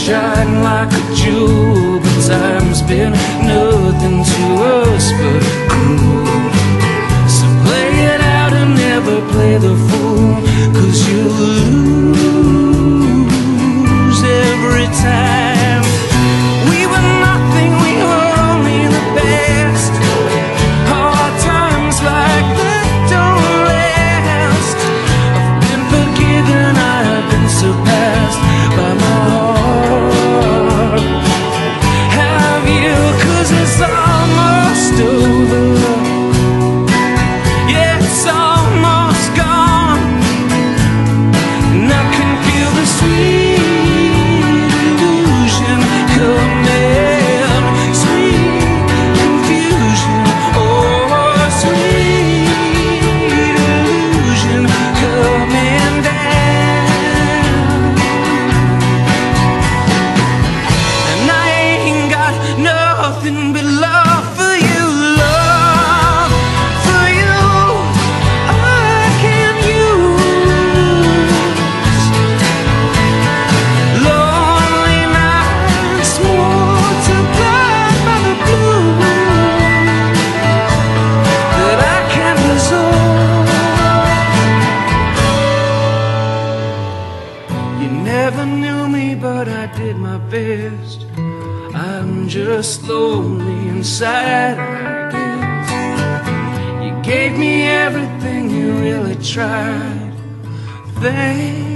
shine like a jewel, but time's been nothing to us but cruel. So play it out and never play the fool, 'cause you lose every time. We were nothing, we were only the best. Hard times like that don't last. I've been forgiven, I've been surpassed by my heart. Have you? 'Cause it's almost over. Yeah, it's almost gone, and I can feel the sweet illusion coming. Sweet confusion, oh, sweet illusion coming down. And I ain't got nothing but love for you, love for you. I can use lonely nights multiplied by the blue that I can't resolve. You never knew me, but I did my best. I'm just lonely inside, I guess. You gave me everything, you really tried. Thank